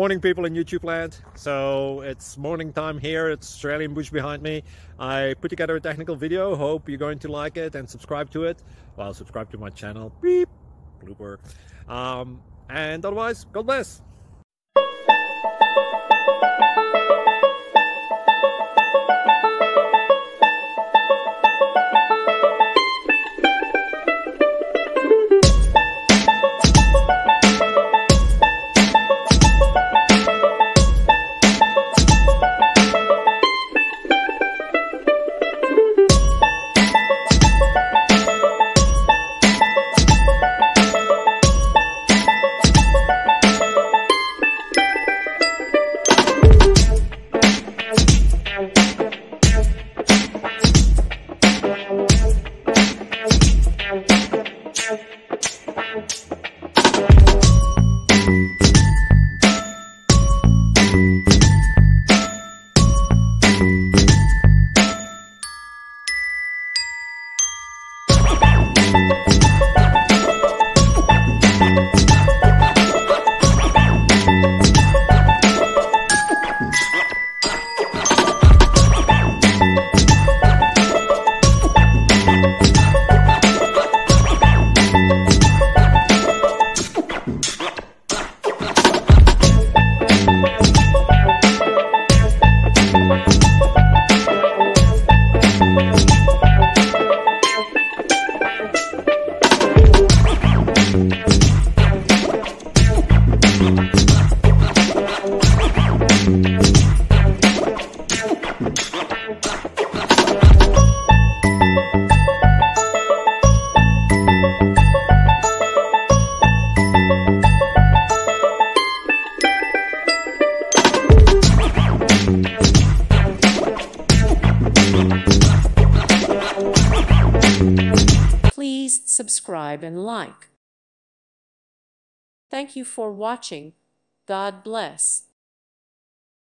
Morning, people in YouTube land. So it's morning time here. It's Australian bush behind me. I put together a technical video. Hope you're going to like it and subscribe to it. Well, subscribe to my channel. Beep. Blooper. And otherwise, God bless. Please subscribe and like. Thank you for watching. God bless.